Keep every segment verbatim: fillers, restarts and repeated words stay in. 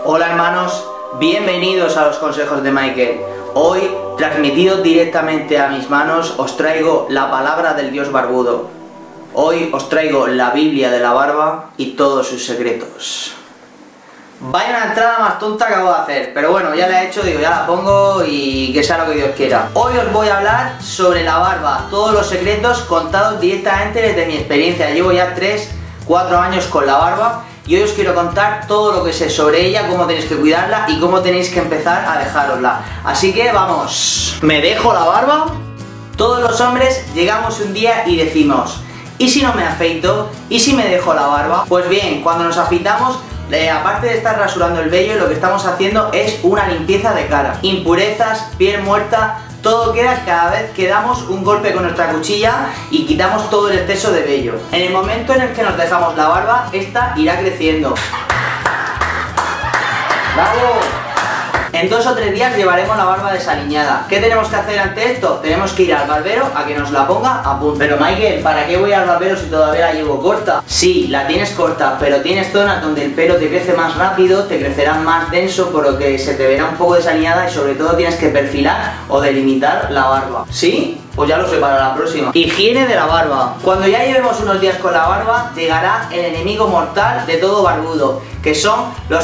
Hola hermanos, bienvenidos a los consejos de Michael. Hoy, transmitido directamente a mis manos, os traigo la palabra del Dios barbudo. Hoy os traigo la Biblia de la barba y todos sus secretos. Vaya una entrada más tonta que acabo de hacer, pero bueno, ya la he hecho, digo, ya la pongo y que sea lo que Dios quiera. Hoy os voy a hablar sobre la barba, todos los secretos contados directamente desde mi experiencia. Llevo ya tres, cuatro años con la barba y hoy os quiero contar todo lo que sé sobre ella, cómo tenéis que cuidarla y cómo tenéis que empezar a dejárosla. Así que vamos. ¿Me dejo la barba? Todos los hombres llegamos un día y decimos, ¿y si no me afeito? ¿Y si me dejo la barba? Pues bien, cuando nos afeitamos, Eh, aparte de estar rasurando el vello, lo que estamos haciendo es una limpieza de cara. Impurezas, piel muerta, todo queda cada vez que damos un golpe con nuestra cuchilla y quitamos todo el exceso de vello. En el momento en el que nos dejamos la barba, esta irá creciendo. ¡Bravo! En dos o tres días llevaremos la barba desaliñada. ¿Qué tenemos que hacer ante esto? Tenemos que ir al barbero a que nos la ponga a punto. Pero Michael, ¿para qué voy al barbero si todavía la llevo corta? Sí, la tienes corta, pero tienes zonas donde el pelo te crece más rápido, te crecerá más denso, por lo que se te verá un poco desaliñada y sobre todo tienes que perfilar o delimitar la barba. ¿Sí? Pues ya lo sé para la próxima. Higiene de la barba. Cuando ya llevemos unos días con la barba, llegará el enemigo mortal de todo barbudo, que son los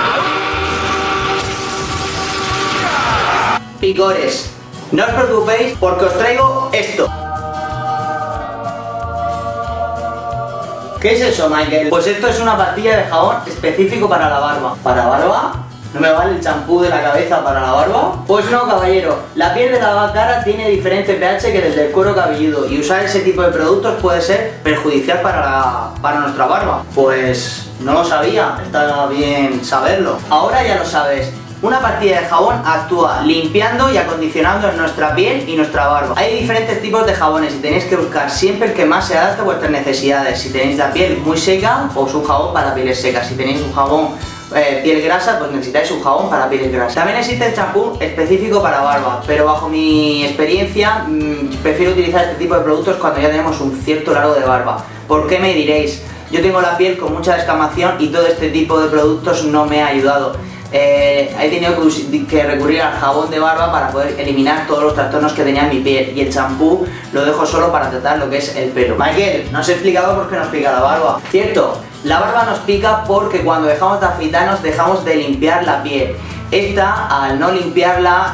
picores. No os preocupéis porque os traigo esto. ¿Qué es eso, Michael? Pues esto es una pastilla de jabón específico para la barba. ¿Para barba? ¿No me vale el champú de la cabeza para la barba? Pues no, caballero. La piel de la cara tiene diferente pH que el del cuero cabelludo y usar ese tipo de productos puede ser perjudicial para, la, para nuestra barba. Pues no lo sabía, está bien saberlo. Ahora ya lo sabes. Una pastilla de jabón actúa limpiando y acondicionando nuestra piel y nuestra barba. Hay diferentes tipos de jabones y tenéis que buscar siempre el que más se adapte a vuestras necesidades. Si tenéis la piel muy seca, pues un jabón para pieles secas. Si tenéis un jabón eh, piel grasa, pues necesitáis un jabón para pieles grasas. También existe el champú específico para barba, pero bajo mi experiencia mmm, prefiero utilizar este tipo de productos cuando ya tenemos un cierto largo de barba. ¿Por qué me diréis? Yo tengo la piel con mucha descamación y todo este tipo de productos no me ha ayudado. Eh, he tenido que recurrir al jabón de barba para poder eliminar todos los trastornos que tenía en mi piel y el champú lo dejo solo para tratar lo que es el pelo. Michael, no os he explicado por qué nos pica la barba. Cierto, la barba nos pica porque cuando dejamos de afeitarnos dejamos de limpiar la piel. Esta, al no limpiarla,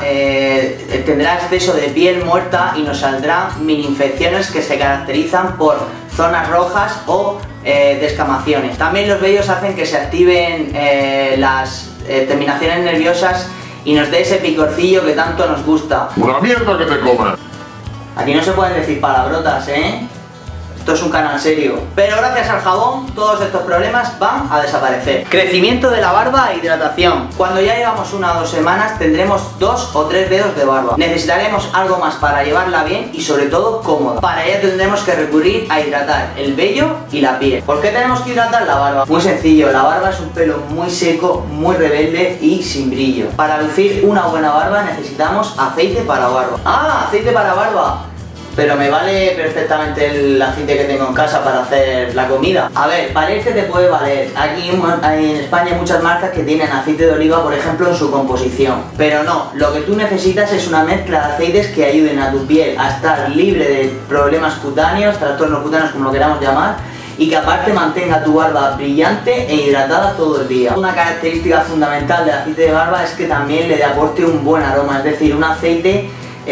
eh, tendrá exceso de piel muerta y nos saldrán mini infecciones que se caracterizan por zonas rojas o eh, descamaciones. También los vellos hacen que se activen eh, las Eh, terminaciones nerviosas y nos dé ese picorcillo que tanto nos gusta. ¡Una mierda que te comas! Aquí no se pueden decir palabrotas, ¿eh? Esto es un canal serio. Pero gracias al jabón, todos estos problemas van a desaparecer. Crecimiento de la barba e hidratación. Cuando ya llevamos una o dos semanas, tendremos dos o tres dedos de barba. Necesitaremos algo más para llevarla bien y sobre todo cómoda. Para ello tendremos que recurrir a hidratar el vello y la piel. ¿Por qué tenemos que hidratar la barba? Muy sencillo, la barba es un pelo muy seco, muy rebelde y sin brillo. Para lucir una buena barba necesitamos aceite para barba. ¡Ah! Aceite para barba. Pero me vale perfectamente el aceite que tengo en casa para hacer la comida. A ver, valerte te puede valer. Aquí en España hay muchas marcas que tienen aceite de oliva, por ejemplo, en su composición. Pero no, lo que tú necesitas es una mezcla de aceites que ayuden a tu piel a estar libre de problemas cutáneos, trastornos cutáneos, como lo queramos llamar, y que aparte mantenga tu barba brillante e hidratada todo el día. Una característica fundamental del aceite de barba es que también le aporte un buen aroma, es decir, un aceite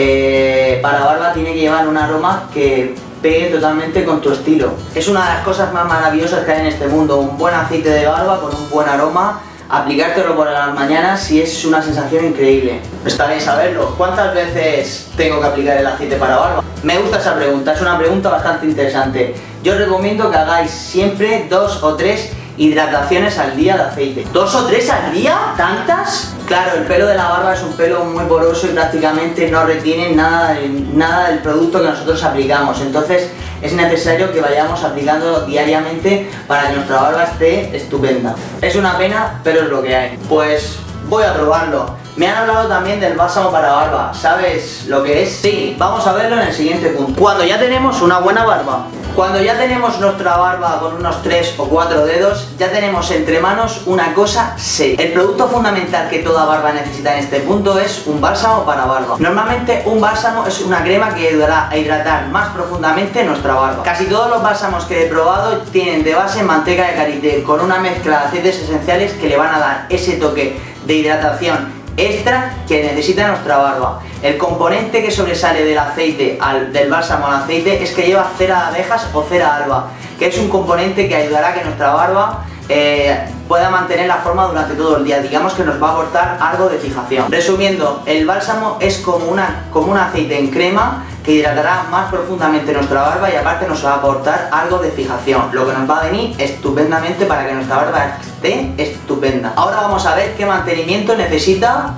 Eh, para barba tiene que llevar un aroma que pegue totalmente con tu estilo. Es una de las cosas más maravillosas que hay en este mundo, un buen aceite de barba con un buen aroma. Aplicártelo por las mañanas y es una sensación increíble. Está bien saberlo. ¿Cuántas veces tengo que aplicar el aceite para barba? Me gusta esa pregunta, es una pregunta bastante interesante. Yo os recomiendo que hagáis siempre dos o tres hidrataciones al día de aceite. ¿Dos o tres al día? ¿Tantas? Claro, el pelo de la barba es un pelo muy poroso y prácticamente no retiene nada, de, nada del producto que nosotros aplicamos. Entonces es necesario que vayamos aplicando diariamente para que nuestra barba esté estupenda. Es una pena, pero es lo que hay. Pues voy a probarlo. Me han hablado también del bálsamo para barba. ¿Sabes lo que es? Sí, vamos a verlo en el siguiente punto. Cuando ya tenemos una buena barba, Cuando ya tenemos nuestra barba con unos tres o cuatro dedos, ya tenemos entre manos una cosa seria. El producto fundamental que toda barba necesita en este punto es un bálsamo para barba. Normalmente un bálsamo es una crema que ayudará a hidratar más profundamente nuestra barba. Casi todos los bálsamos que he probado tienen de base manteca de karité con una mezcla de aceites esenciales que le van a dar ese toque de hidratación extra que necesita nuestra barba. El componente que sobresale del aceite al, del bálsamo al aceite es que lleva cera de abejas o cera alba, que es un componente que ayudará a que nuestra barba eh, pueda mantener la forma durante todo el día. Digamos que nos va a aportar algo de fijación. Resumiendo, el bálsamo es como, una, como un aceite en crema que hidratará más profundamente nuestra barba y aparte nos va a aportar algo de fijación, lo que nos va a venir estupendamente para que nuestra barba esté estupenda. Ahora vamos a ver qué mantenimiento necesita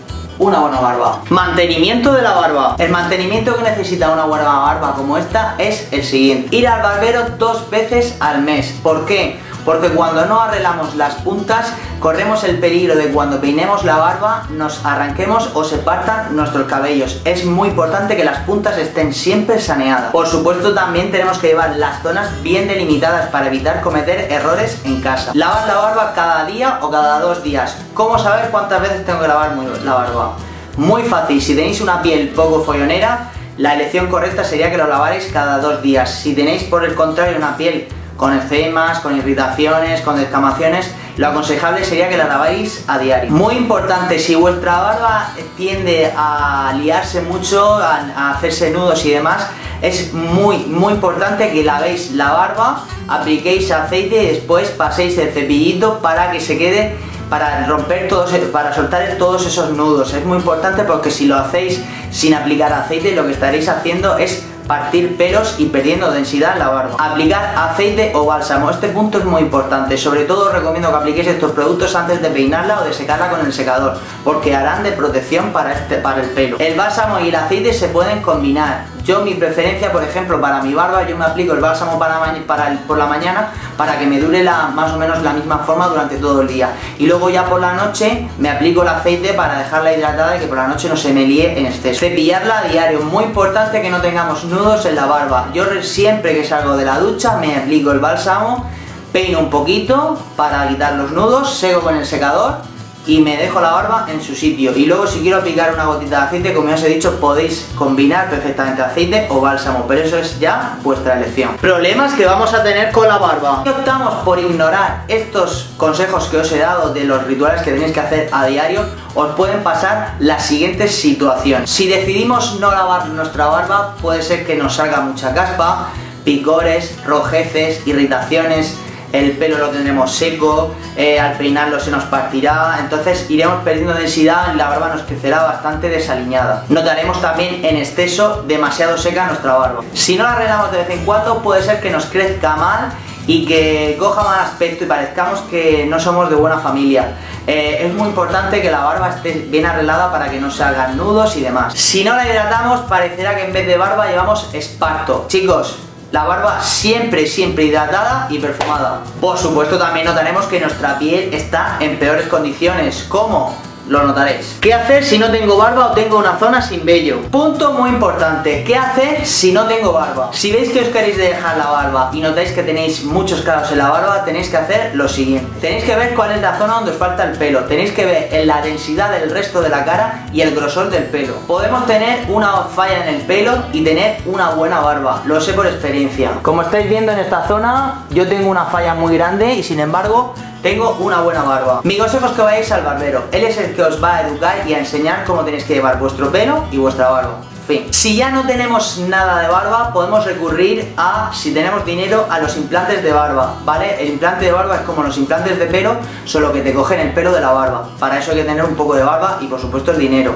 una buena barba. Mantenimiento de la barba. El mantenimiento que necesita una buena barba como esta es el siguiente: ir al barbero dos veces al mes. ¿Por qué? Porque cuando no arreglamos las puntas corremos el peligro de cuando peinemos la barba nos arranquemos o se partan nuestros cabellos. Es muy importante que las puntas estén siempre saneadas. Por supuesto también tenemos que llevar las zonas bien delimitadas para evitar cometer errores en casa. Lavar la barba cada día o cada dos días. ¿Cómo saber cuántas veces tengo que lavar la barba? Muy fácil. Si tenéis una piel poco follonera, la elección correcta sería que lo lavarais cada dos días. Si tenéis por el contrario una piel con eczemas, con irritaciones, con descamaciones, lo aconsejable sería que la laváis a diario. Muy importante, si vuestra barba tiende a liarse mucho, a, a hacerse nudos y demás, es muy muy importante que lavéis la barba, apliquéis aceite y después paséis el cepillito para que se quede, para romper todos, para soltar todos esos nudos. Es muy importante porque si lo hacéis sin aplicar aceite, lo que estaréis haciendo es partir pelos y perdiendo densidad en la barba. Aplicar aceite o bálsamo. Este punto es muy importante. Sobre todo os recomiendo que apliquéis estos productos antes de peinarla o de secarla con el secador, porque harán de protección para, este, para el pelo. El bálsamo y el aceite se pueden combinar. Yo, mi preferencia, por ejemplo, para mi barba, yo me aplico el bálsamo para, para el, por la mañana para que me dure la, más o menos la misma forma durante todo el día. Y luego ya por la noche me aplico el aceite para dejarla hidratada y que por la noche no se me líe en exceso. Cepillarla a diario. Muy importante que no tengamos nudos en la barba. Yo siempre que salgo de la ducha me aplico el bálsamo, peino un poquito para quitar los nudos, seco con el secador y me dejo la barba en su sitio. Y luego si quiero aplicar una gotita de aceite, como ya os he dicho, podéis combinar perfectamente aceite o bálsamo, pero eso es ya vuestra elección. Problemas que vamos a tener con la barba. Si optamos por ignorar estos consejos que os he dado de los rituales que tenéis que hacer a diario, os pueden pasar las siguientes situaciones. Si decidimos no lavar nuestra barba, puede ser que nos salga mucha caspa, picores, rojeces, irritaciones, el pelo lo tendremos seco, eh, al peinarlo se nos partirá, entonces iremos perdiendo densidad y la barba nos crecerá bastante desaliñada. Notaremos también en exceso demasiado seca nuestra barba. Si no la arreglamos de vez en cuando, puede ser que nos crezca mal y que coja mal aspecto y parezcamos que no somos de buena familia. Eh, es muy importante que la barba esté bien arreglada para que no se hagan nudos y demás. Si no la hidratamos, parecerá que en vez de barba llevamos esparto. Chicos, la barba siempre, siempre hidratada y perfumada. Por supuesto también notaremos que nuestra piel está en peores condiciones. ¿Cómo? Lo notaréis. ¿Qué hacer si no tengo barba o tengo una zona sin vello? Punto muy importante. ¿Qué hacer si no tengo barba? Si veis que os queréis dejar la barba y notáis que tenéis muchos calos en la barba, tenéis que hacer lo siguiente. Tenéis que ver cuál es la zona donde os falta el pelo. Tenéis que ver la densidad del resto de la cara y el grosor del pelo. Podemos tener una falla en el pelo y tener una buena barba. Lo sé por experiencia. Como estáis viendo en esta zona, yo tengo una falla muy grande y sin embargo tengo una buena barba. Mi consejo es que vayáis al barbero. Él es el que os va a educar y a enseñar cómo tenéis que llevar vuestro pelo y vuestra barba. Fin. Si ya no tenemos nada de barba, podemos recurrir a, si tenemos dinero, a los implantes de barba, ¿vale? El implante de barba es como los implantes de pelo, solo que te cogen el pelo de la barba. Para eso hay que tener un poco de barba y por supuesto el dinero.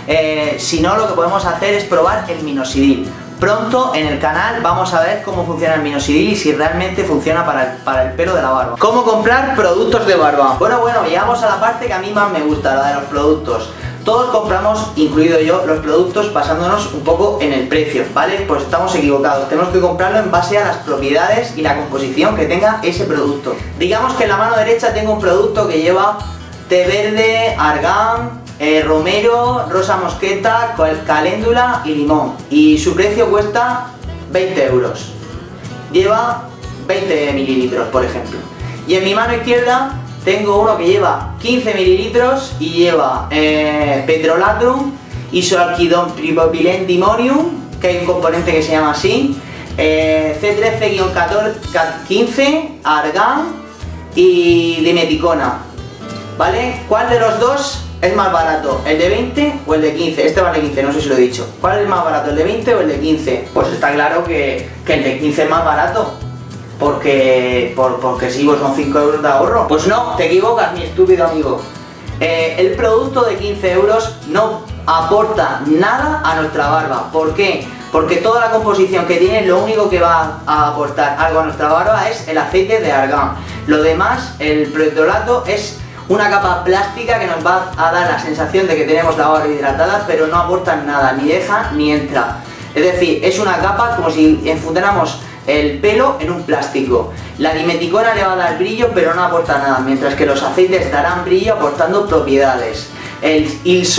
Eh, si no, lo que podemos hacer es probar el minoxidil. Pronto en el canal vamos a ver cómo funciona el minoxidil y si realmente funciona para el, para el pelo de la barba. ¿Cómo comprar productos de barba? Bueno, bueno, llegamos a la parte que a mí más me gusta, la de los productos. Todos compramos, incluido yo, los productos basándonos un poco en el precio, ¿vale? Pues estamos equivocados, tenemos que comprarlo en base a las propiedades y la composición que tenga ese producto. Digamos que en la mano derecha tengo un producto que lleva té verde, argán, Eh, romero, rosa mosqueta, caléndula y limón, y su precio cuesta veinte euros. lleva veinte mililitros, por ejemplo. Y en mi mano izquierda tengo uno que lleva quince mililitros y lleva eh, petrolatum, isoalquidón tripropilendimonium, que hay un componente que se llama así, eh, C trece guion quince, argán y dimeticona, ¿vale? ¿Cuál de los dos es más barato? ¿El de veinte o el de quince? Este vale quince, no sé si lo he dicho. ¿Cuál es más barato, el de veinte o el de quince? Pues está claro que, que el de quince es más barato. Porque, por, porque sí, pues son cinco euros de ahorro. Pues no, te equivocas, mi estúpido amigo. Eh, el producto de quince euros no aporta nada a nuestra barba. ¿Por qué? Porque toda la composición que tiene, lo único que va a aportar algo a nuestra barba es el aceite de argán. Lo demás, el petrolato, es una capa plástica que nos va a dar la sensación de que tenemos la barba hidratada, pero no aporta nada, ni deja ni entra. Es decir, es una capa como si enfundáramos el pelo en un plástico. La dimeticona le va a dar brillo, pero no aporta nada, mientras que los aceites darán brillo aportando propiedades. El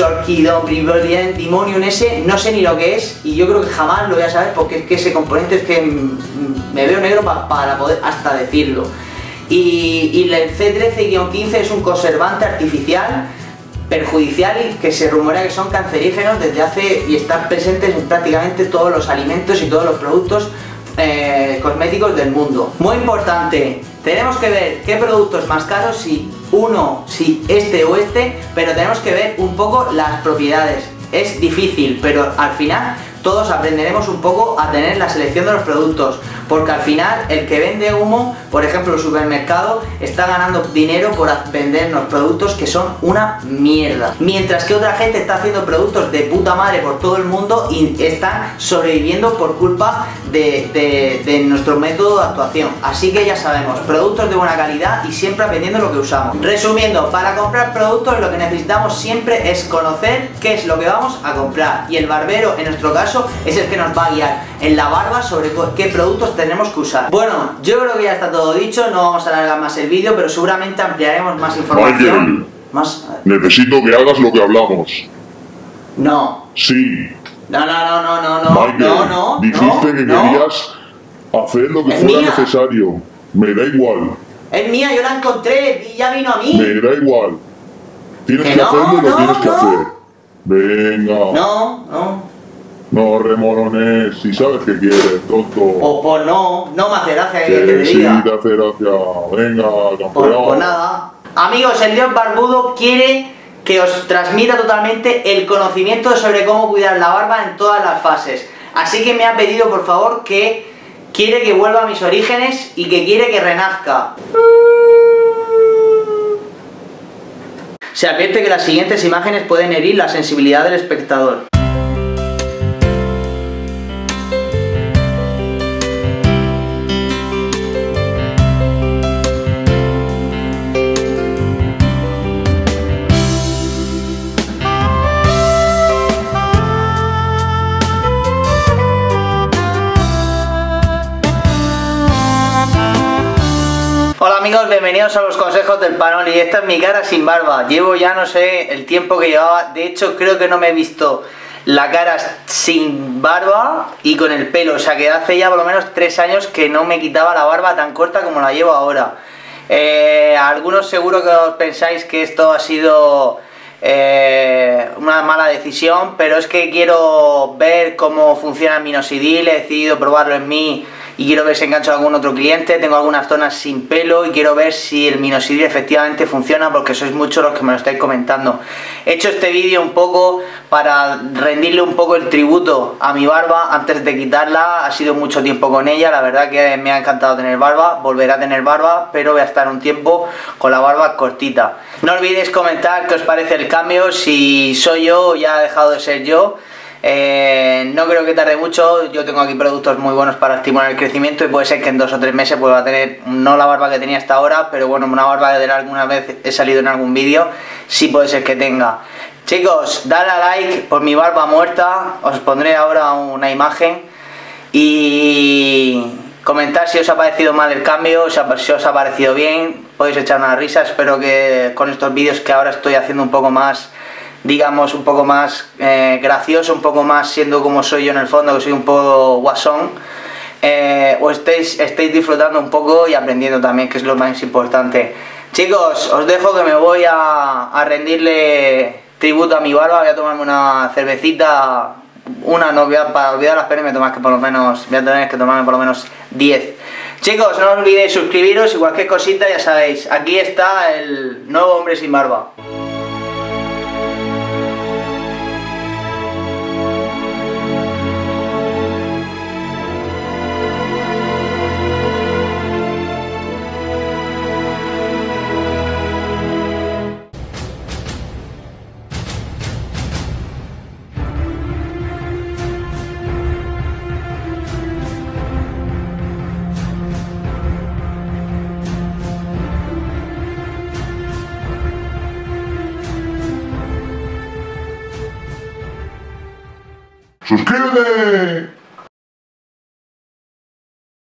isoalquidón ese no sé ni lo que es y yo creo que jamás lo voy a saber, porque es que ese componente es que me veo negro pa para poder hasta decirlo. Y, y el C trece guion quince es un conservante artificial perjudicial y que se rumorea que son cancerígenos desde hace y están presentes en prácticamente todos los alimentos y todos los productos Eh, cosméticos del mundo. Muy importante, tenemos que ver qué producto es más caro, si uno, si este o este, pero tenemos que ver un poco las propiedades. Es difícil, pero al final todos aprenderemos un poco a tener la selección de los productos, porque al final el que vende humo, por ejemplo el supermercado, está ganando dinero por vendernos productos que son una mierda, mientras que otra gente está haciendo productos de puta madre por todo el mundo y están sobreviviendo por culpa de, de, de nuestro método de actuación. Así que ya sabemos, productos de buena calidad y siempre aprendiendo lo que usamos. Resumiendo, para comprar productos lo que necesitamos siempre es conocer qué es lo que vamos a comprar, y el barbero en nuestro caso es el que nos va a guiar en la barba sobre qué productos tenemos que usar. Bueno, yo creo que ya está todo dicho, no vamos a alargar más el vídeo, pero seguramente ampliaremos más información. Michael, más... necesito que hagas lo que hablamos. No. Sí. No, no, no, no, no, no, Michael, no, no, dijiste no, que no. querías hacer lo que Es fuera mía. necesario. Me da igual. Es mía, yo la encontré y ya vino a mí. Me da igual. Tienes Que que, no, hacerlo y lo no, tienes que no. hacer. Venga. No, no. No remolones, si sabes que quieres, tonto. O por no, no me hace gracia que Que te sí, diga. te hace gracia. Venga, campeón. Pues, pues nada. Amigos, el Dios Barbudo quiere que os transmita totalmente el conocimiento sobre cómo cuidar la barba en todas las fases. Así que me ha pedido, por favor, que quiere que vuelva a mis orígenes y que quiere que renazca. Se advierte que las siguientes imágenes pueden herir la sensibilidad del espectador. Hola amigos, bienvenidos a los consejos del Panoli. Esta es mi cara sin barba. Llevo ya no sé el tiempo que llevaba. De hecho creo que no me he visto la cara sin barba y con el pelo. O sea que hace ya por lo menos tres años que no me quitaba la barba tan corta como la llevo ahora. eh, Algunos seguro que os pensáis que esto ha sido eh, una mala decisión, pero es que quiero ver cómo funciona el minoxidil. He decidido probarlo en mí y quiero ver si engancho a algún otro cliente. Tengo algunas zonas sin pelo y quiero ver si el minoxidil efectivamente funciona, porque sois muchos los que me lo estáis comentando. He hecho este vídeo un poco para rendirle un poco el tributo a mi barba antes de quitarla. Ha sido mucho tiempo con ella, la verdad que me ha encantado tener barba, volveré a tener barba, pero voy a estar un tiempo con la barba cortita. No olvidéis comentar qué os parece el cambio, si soy yo o ya ha dejado de ser yo. Eh, no creo que tarde mucho. Yo tengo aquí productos muy buenos para estimular el crecimiento y puede ser que en dos o tres meses vuelva a tener, no la barba que tenía hasta ahora, pero bueno, una barba de la que alguna vez he salido en algún vídeo, sí puede ser que tenga. Chicos, dadle a like por mi barba muerta. Os pondré ahora una imagen y comentar si os ha parecido mal el cambio, si os ha parecido bien. Podéis echar una risa. Espero que con estos vídeos que ahora estoy haciendo un poco más, digamos, un poco más eh, gracioso, un poco más siendo como soy yo en el fondo, que soy un poco guasón, eh, os estéis, estéis disfrutando un poco y aprendiendo también, que es lo más importante. Chicos, os dejo que me voy a, a rendirle tributo a mi barba, voy a tomarme una cervecita, una no voy a, para olvidar las penas me tomas que por lo menos, voy a tener que tomarme por lo menos diez. Chicos, no os olvidéis suscribiros y cualquier cosita ya sabéis, aquí está el nuevo hombre sin barba. ¡Suscríbete!